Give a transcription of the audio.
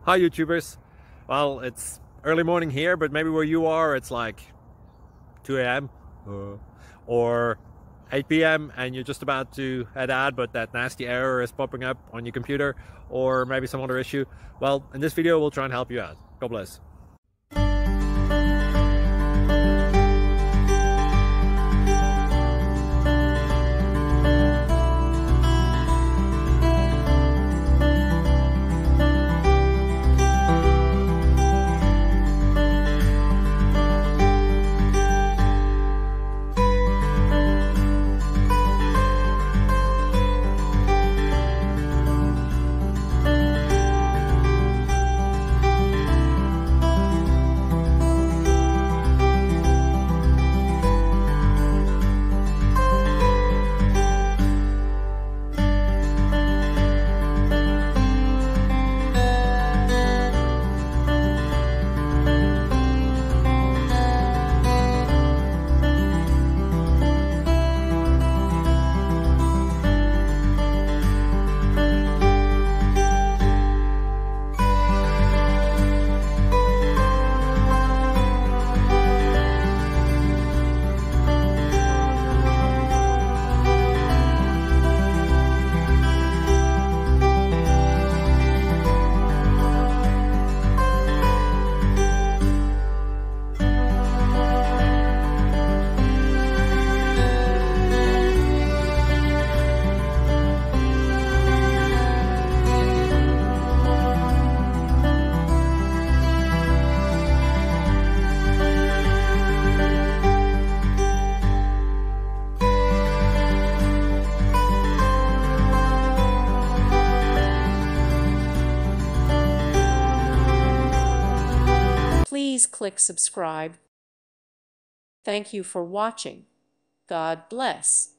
Hi YouTubers. Well, it's early morning here, but maybe where you are it's like 2 a.m. or 8 p.m. and you're just about to head out, but that nasty error is popping up on your computer, or maybe some other issue. Well, in this video we'll try and help you out. God bless. Please click subscribe. Thank you for watching. God bless.